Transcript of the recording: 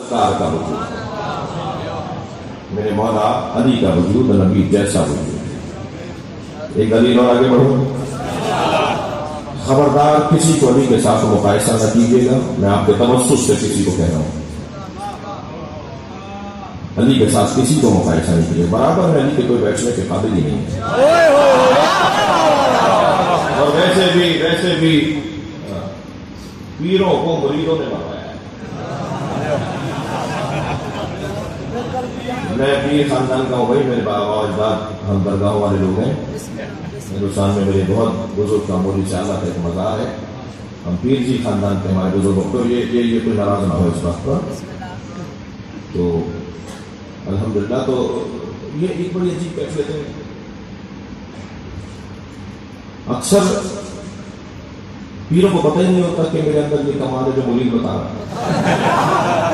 سرکار کا وجود، میرے مولا علی کا وجود، نبی جیسا وجود۔ ایک دلیل اور آگے بڑھوں، خبردار کسی کو علی کے ساتھ مقایسہ نہ کیجیے گا، میں آپ کے تمسس سے کسی کو کہہ رہا ہوں، علی کے ساتھ کسی کو مقایسہ نہیں کیجیے، برابر میں علی کے کوئی بیٹھنے کے قابل ہی نہیں ہے۔ اور ویسے بھی پیروں کو مریدوں نے بنایا ہے۔ میں پیر خاندان کا ہوں بھائی، میرے بابا اجداد ہم درگاہوں والے لوگ ہیں۔ ہندوستان میں میرے بہت بزرگ کا مولی سیالہ کا ایک مزار ہے، ہم پیر جی خاندان کے ہمارے بزرگوں کو یہ کوئی ناراض نہ ہو اس بات پر، تو الحمدللہ۔ تو یہ ایک بڑی عجیب کیفیت ہے، اکثر پیروں کو پتہ ہی نہیں ہوتا کہ میرے اندر یہ کمال ہے جو مرید بتا رہا ہے۔